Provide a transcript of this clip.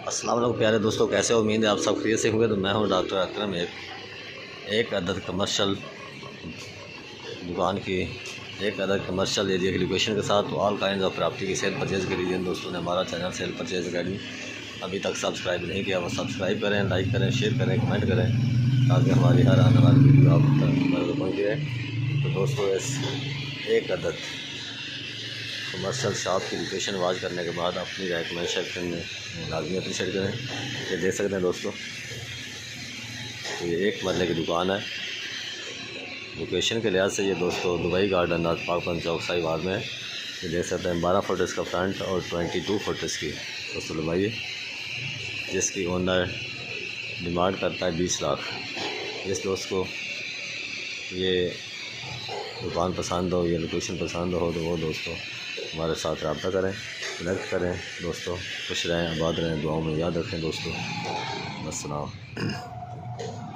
अस्सलाम वालेकुम प्यारे दोस्तों, कैसे हो? उम्मीद है आप सब खैरियत से होंगे। तो मैं हूं डॉक्टर अकरम। एक अदद कमर्शल दुकान की एक अदद कमर्शल एरिया की लोकेशन के साथ ऑल काइंड ऑफ प्रॉपर्टी की सेल परचेज़ के लिए जिन दोस्तों ने हमारा चैनल सेल परचेज़ अकेडमी अभी तक सब्सक्राइब नहीं किया वो सब्सक्राइब करें, लाइक करें, शेयर करें, कमेंट करें ताकि हमारी हर आने वाली वीडियो आप तक पहुँची है। तो दोस्तों, इस एक अदद कमर्शल शॉप की लोकेशन वाच करने के बाद अपनी राय कमेंट सेक्शन में लाजमी अप्रीशिएट करें। ये देख सकते हैं दोस्तों, तो ये एक मरले की दुकान है। लोकेशन के लिहाज से ये दोस्तों दुबई गार्डन नाथ पाकपन चौक साहिवाल में है। ये देख सकते हैं 12 फुट इसका फ्रंट और 22 फुट इसकी दोस्तों लंबाई है, जिसकी ओनर डिमांड करता है 20 लाख। जिस दोस्त को ये दुकान पसंद हो, ये लोकेशन पसंद हो, तो वो दोस्तों हमारे साथ रब्ता करें, कनेक्ट करें। दोस्तों खुश रहें, आबाद रहें, दुआओं में याद रखें दोस्तों। अस्सलाम।